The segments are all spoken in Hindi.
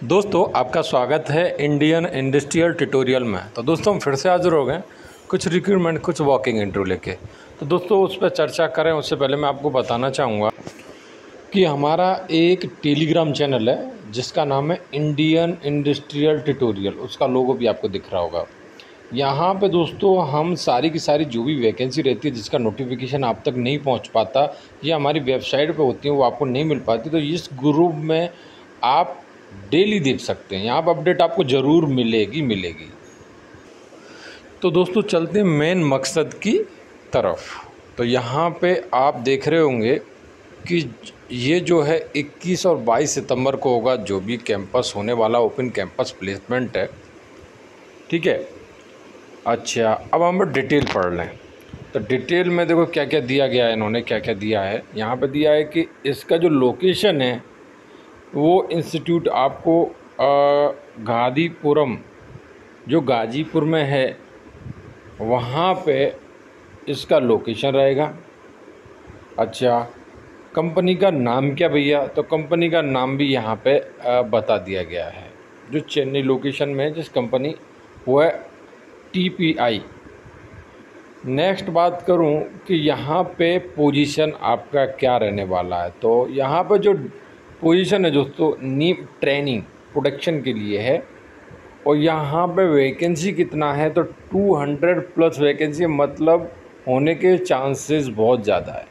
दोस्तों आपका स्वागत है इंडियन इंडस्ट्रियल ट्यूटोरियल में। तो दोस्तों हम फिर से हाजिर हो गए कुछ रिक्रूटमेंट कुछ वॉकिंग इंटरव्यू लेके। तो दोस्तों उस पर चर्चा करें उससे पहले मैं आपको बताना चाहूँगा कि हमारा एक टेलीग्राम चैनल है जिसका नाम है इंडियन इंडस्ट्रियल ट्यूटोरियल। उसका लोगो भी आपको दिख रहा होगा। यहाँ पे दोस्तों हम सारी की सारी जो भी वैकेंसी रहती है जिसका नोटिफिकेशन आप तक नहीं पहुँच पाता या हमारी वेबसाइट पे होती है वो आपको नहीं मिल पाती, तो इस ग्रुप में आप डेली देख सकते हैं। यहाँ पर अपडेट आपको ज़रूर मिलेगी। तो दोस्तों चलते हैं मेन मकसद की तरफ। तो यहाँ पे आप देख रहे होंगे कि ये जो है 21 और 22 सितंबर को होगा जो भी कैंपस होने वाला ओपन कैंपस प्लेसमेंट है, ठीक है। अच्छा, अब हम डिटेल पढ़ लें। तो डिटेल में देखो क्या क्या दिया गया है, इन्होंने क्या क्या दिया है। यहाँ पे दिया है कि इसका जो लोकेशन है वो इंस्टीट्यूट आपको गाजीपुरम जो गाजीपुर में है वहाँ पे इसका लोकेशन रहेगा। अच्छा, कंपनी का नाम क्या भैया, तो कंपनी का नाम भी यहाँ पे बता दिया गया है। जो चेन्नई लोकेशन में है जिस कंपनी वो है TPI। नेक्स्ट बात करूँ कि यहाँ पे पोजीशन आपका क्या रहने वाला है, तो यहाँ पर जो पोजीशन है दोस्तों नीम ट्रेनिंग प्रोडक्शन के लिए है। और यहाँ पे वैकेंसी कितना है, तो 200 प्लस वैकेंसी, मतलब होने के चांसेस बहुत ज़्यादा है।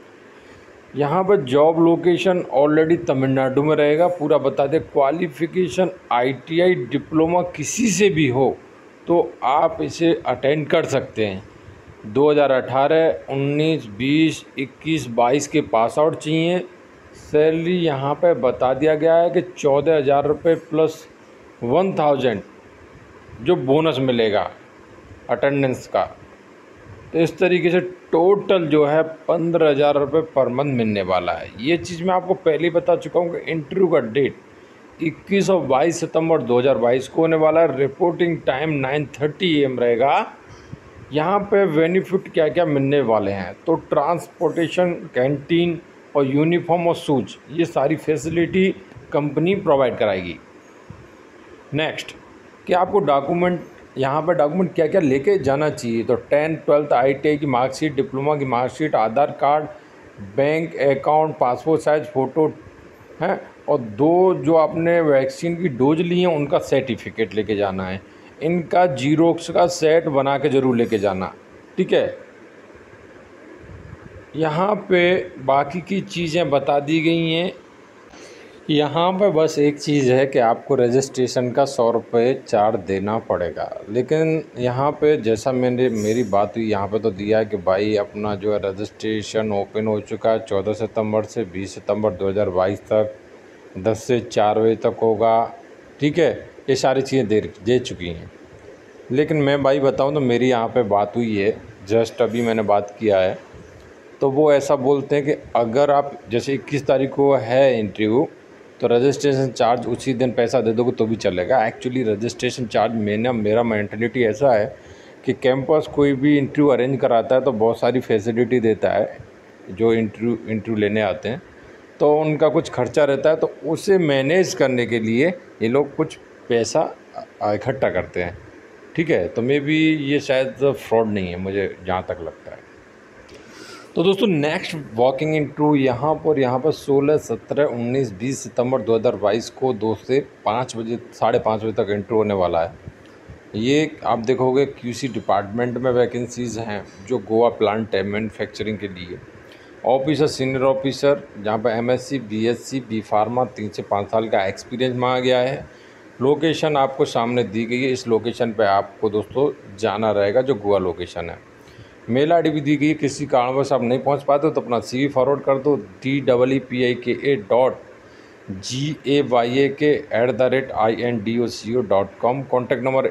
यहाँ पर जॉब लोकेशन ऑलरेडी तमिलनाडु में रहेगा। पूरा बता दें, क्वालिफ़िकेशन ITI डिप्लोमा किसी से भी हो तो आप इसे अटेंड कर सकते हैं। 2018, 19, 20, 21, 22 के पास आउट चाहिए। सैलरी यहाँ पे बता दिया गया है कि 14,000 रुपये प्लस 1,000 जो बोनस मिलेगा अटेंडेंस का। तो इस तरीके से टोटल जो है 15,000 रुपये पर मंथ मिलने वाला है। ये चीज़ मैं आपको पहले ही बता चुका हूँ कि इंटरव्यू का डेट 21 और 22 सितंबर 2022 को होने वाला है। रिपोर्टिंग टाइम 9:30 AM रहेगा। यहाँ पे बेनिफिट क्या क्या मिलने वाले हैं, तो ट्रांसपोर्टेशन, कैंटीन और यूनिफॉर्म और शूज, ये सारी फैसिलिटी कंपनी प्रोवाइड कराएगी। नेक्स्ट कि आपको डॉक्यूमेंट, यहाँ पर डॉक्यूमेंट क्या क्या लेके जाना चाहिए, तो 10th 12th ITI की मार्कशीट, डिप्लोमा की marksheet, Aadhaar card, bank account, passport size photo है, और 2 जो आपने वैक्सीन की डोज ली हैं उनका सर्टिफिकेट लेके जाना है। इनका जीरोक्स का सेट बना के ज़रूर लेके जाना, ठीक है। यहाँ पे बाकी की चीज़ें बता दी गई हैं। यहाँ पे बस एक चीज़ है कि आपको रजिस्ट्रेशन का 100 रुपये चार्ज देना पड़ेगा। लेकिन यहाँ पे जैसा मेरी बात हुई, यहाँ पे तो दिया है कि भाई अपना जो है रजिस्ट्रेशन ओपन हो चुका है 14 सितंबर से 20 सितंबर 2022 तक 10 से 4 बजे तक होगा, ठीक है। ये सारी चीज़ें दे चुकी हैं। लेकिन मैं भाई बताऊँ तो मेरी यहाँ पे बात हुई है, जस्ट अभी मैंने बात किया है, तो वो ऐसा बोलते हैं कि अगर आप जैसे 21 तारीख को है इंटरव्यू, तो रजिस्ट्रेशन चार्ज उसी दिन पैसा दे दोगे तो भी चलेगा। एक्चुअली रजिस्ट्रेशन चार्ज मेरा मेंटलिटी ऐसा है कि कैंपस कोई भी इंटरव्यू अरेंज कराता है तो बहुत सारी फैसिलिटी देता है जो इंटरव्यू लेने आते हैं, तो उनका कुछ खर्चा रहता है, तो उसे मैनेज करने के लिए ये लोग कुछ पैसा इकट्ठा करते हैं, ठीक है। तो मे बी ये शायद फ्रॉड नहीं है, मुझे जहाँ तक लगता है। तो दोस्तों नेक्स्ट वॉकिंग इंटरव्यू यहाँ पर 16, 17, 19, 20 सितंबर 2022 को 2 से 5 बजे 5:30 बजे तक इंटरव्यू होने वाला है। ये आप देखोगे QC डिपार्टमेंट में वैकेंसीज़ हैं जो गोवा प्लांट मैन्युफैक्चरिंग के लिए। ऑफिसर, सीनियर ऑफिसर, जहाँ पर MSc, BSc, B फार्मा 3 से 5 साल का एक्सपीरियंस मांगा गया है। लोकेशन आपको सामने दी गई है, इस लोकेशन पे आपको दोस्तों जाना रहेगा जो गोवा लोकेशन है। मेल ID भी दी गई है, किसी कारणवश आप नहीं पहुंच पाते हो तो अपना CV फॉरवर्ड कर दो TEEPIKA.GAYAK@indoco.com। Contact number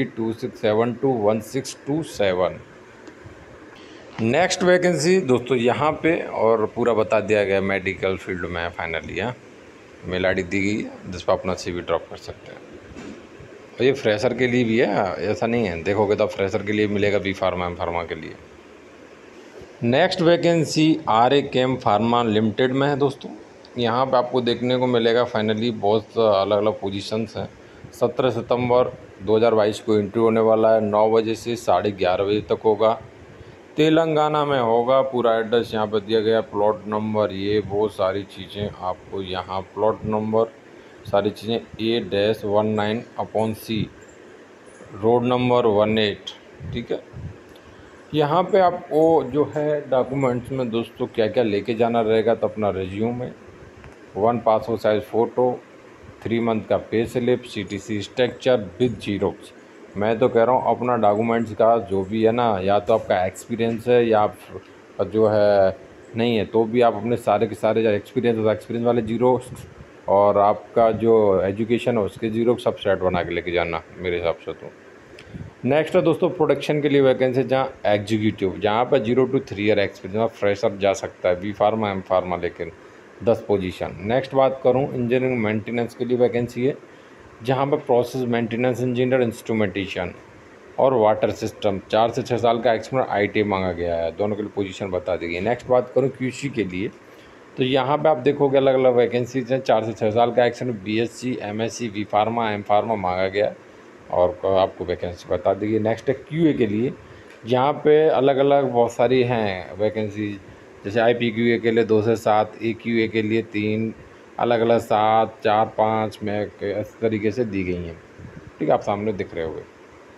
8326721627। Next vacancy दोस्तों यहाँ पे और पूरा बता दिया गया, मेडिकल फील्ड में है फाइनली। यहाँ मेल ID दी गई है जिस पर अपना CV ड्रॉप कर सकते हैं। और ये फ्रेशर के लिए भी है, ऐसा नहीं है, देखोगे तो फ्रेशर के लिए मिलेगा B फार्मा, M फार्मा के लिए। Next vacancy RA chem pharma limited में है दोस्तों। यहाँ पे आपको देखने को मिलेगा फाइनली बहुत अलग अलग पोजीशंस हैं। 17 सितंबर 2022 को इंटरव्यू होने वाला है, 9 बजे से 11:30 बजे तक होगा। तेलंगाना में होगा। पूरा एड्रेस यहाँ पर दिया गया, प्लॉट नंबर, ये बहुत सारी चीज़ें आपको यहाँ प्लॉट नंबर सारी चीज़ें A-19/C, रोड नंबर 18, ठीक है। यहाँ पे आपको जो है डॉक्यूमेंट्स में दोस्तों क्या क्या लेके जाना रहेगा, तो अपना resume, 1 passport size photo, 3 month का pay slip, CTC structure with xerox. मैं तो कह रहा हूँ अपना डॉक्यूमेंट्स का जो भी है ना, या तो आपका एक्सपीरियंस है या आप जो है नहीं है, तो भी आप अपने सारे के सारे जो एक्सपीरियंस वाले जीरोक्स और आपका जो एजुकेशन है उसके जीरोक्स सब सेट बना के लेके जाना मेरे हिसाब से। तो नेक्स्ट है दोस्तों प्रोडक्शन के लिए वैकेंसी, जहाँ एग्जीक्यूटिव, जहाँ पर 0 to 3 ईयर एक्सपीरियंस फ्रेशर जा सकता है, B फार्मा M फार्मा, लेकिन 10 पोजीशन। नेक्स्ट बात करूँ इंजीनियरिंग मेंटेनेंस के लिए वैकेंसी है, जहाँ पर प्रोसेस मेंटेनेंस इंजीनियर, इंस्ट्रूमेंटेशन और वाटर सिस्टम, 4 से 6 साल का एक्सपीरियंस ITA मांगा गया है, दोनों के लिए पोजीशन बता दी गई। नेक्स्ट बात करूँ QC के लिए, तो यहाँ पे आप देखोगे अलग अलग वैकेंसीज हैं। 4 से 6 साल का experience, BSc MSc B pharma M pharma मांगा गया है और आपको वैकेंसी बता दी गई। नेक्स्ट है QA के लिए, यहाँ पे अलग अलग बहुत सारी हैं वैकेंसी, जैसे IPQA के लिए 2 से 7, AQA के लिए 3, अलग अलग 7, 4, 5 में इस तरीके से दी गई हैं, ठीक है, आप सामने दिख रहे होंगे।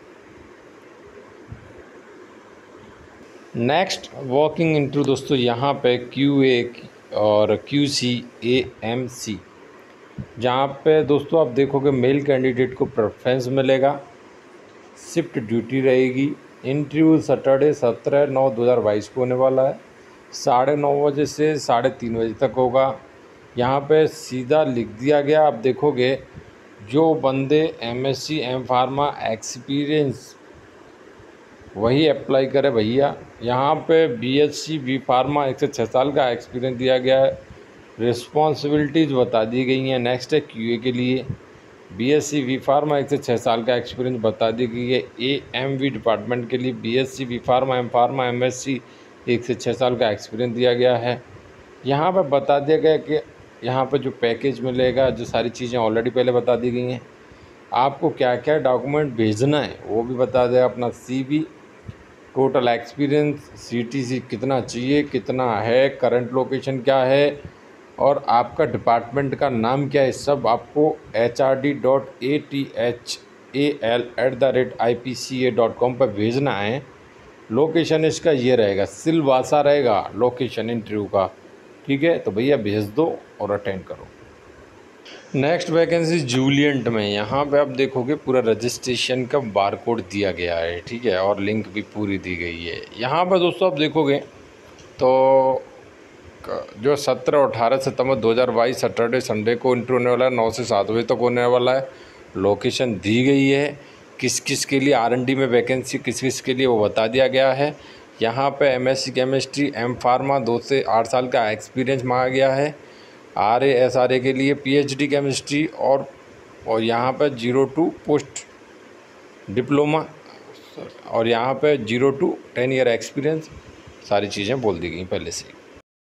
नेक्स्ट वर्किंग इंटरव्यू दोस्तों, यहाँ पे QA और QC AMC, जहाँ पे दोस्तों आप देखोगे मेल कैंडिडेट को प्रेफरेंस मिलेगा, शिफ्ट ड्यूटी रहेगी। इंटरव्यू सैटरडे 17/9/2022 को होने वाला है, 9:30 बजे से 3:30 बजे तक होगा। यहाँ पे सीधा लिख दिया गया, आप देखोगे जो बंदे MSc M फार्मा एक्सपीरियंस वही अप्लाई करे भैया। यहाँ पे BSc B फार्मा 1 से 6 साल का एक्सपीरियंस दिया गया है, रिस्पॉन्सिबिलिटीज़ बता दी गई हैं। नेक्स्ट है QA के लिए, BSc B फार्मा 1 से 6 साल का एक्सपीरियंस बता दी गई है। AMV डिपार्टमेंट के लिए BSc B pharma M pharma MSc 1 से 6 साल का एक्सपीरियंस दिया गया है। यहाँ पर बता दिया गया कि यहाँ पर जो पैकेज मिलेगा, जो सारी चीज़ें ऑलरेडी पहले बता दी गई हैं। आपको क्या क्या डॉक्यूमेंट भेजना है वो भी बता देगा, अपना CV, टोटल एक्सपीरियंस, CTC कितना चाहिए, कितना है, करंट लोकेशन क्या है और आपका डिपार्टमेंट का नाम क्या है, सब आपको hrd.athal@ipca.com पर भेजना है। लोकेशन इसका ये रहेगा, सिलवासा रहेगा लोकेशन इंटरव्यू का, ठीक है। तो भैया भेज दो और अटेंड करो। नेक्स्ट वैकेंसी जूलियंट में, यहाँ पे आप देखोगे पूरा रजिस्ट्रेशन का बारकोड दिया गया है, ठीक है, और लिंक भी पूरी दी गई है। यहाँ पर दोस्तों आप देखोगे तो जो 17 और 18 सितंबर 2022 सैटरडे संडे को इंटरव्यू होने वाला है, 9 से 7 बजे तक होने वाला है। लोकेशन दी गई है, किस किस के लिए R&D में वैकेंसी किस किस के लिए वो बता दिया गया है। यहाँ पे MSc केमिस्ट्री M फार्मा 2 से 8 साल का एक्सपीरियंस मांगा गया है। RA SRA के लिए PhD केमिस्ट्री और यहाँ पर 0 to पोस्ट डिप्लोमा और यहाँ पे 0 to 10 ईयर एक्सपीरियंस, सारी चीज़ें बोल दी गई पहले से।